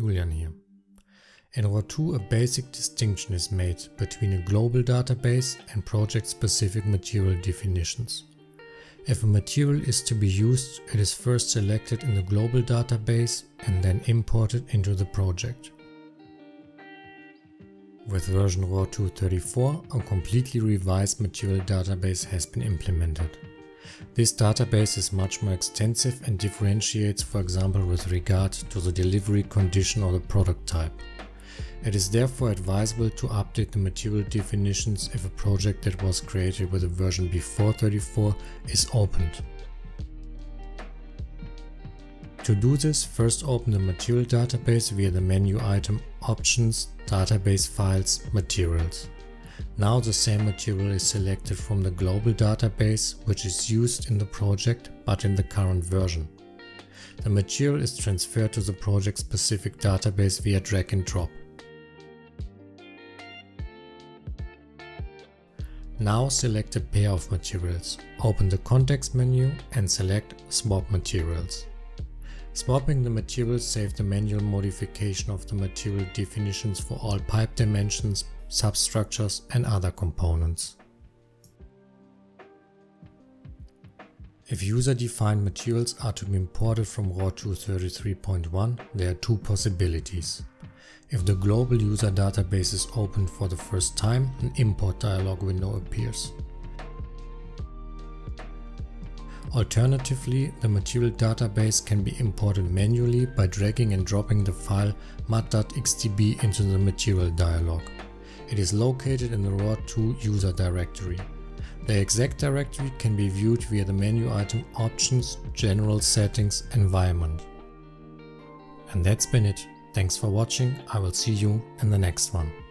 Julian here. In RAW2 a basic distinction is made between a global database and project-specific material definitions. If a material is to be used, it is first selected in the global database and then imported into the project. With version RAW2 34, a completely revised material database has been implemented. This database is much more extensive and differentiates, for example, with regard to the delivery condition or the product type. It is therefore advisable to update the material definitions if a project that was created with a version before 34 is opened. To do this, first open the material database via the menu item Options, Database Files, Materials. Now the same material is selected from the global database, which is used in the project but in the current version. The material is transferred to the project-specific database via drag and drop. Now select a pair of materials, open the context menu and select Swap Materials. Swapping the materials saves the manual modification of the material definitions for all pipe dimensions, substructures and other components. If user-defined materials are to be imported from RAW2 33.1, there are two possibilities. If the global user database is opened for the first time, an import dialog window appears. Alternatively, the material database can be imported manually by dragging and dropping the file mat.xdb into the material dialog. It is located in the RAW2 user directory. The exact directory can be viewed via the menu item Options, General Settings, Environment. And that's been it. Thanks for watching. I will see you in the next one.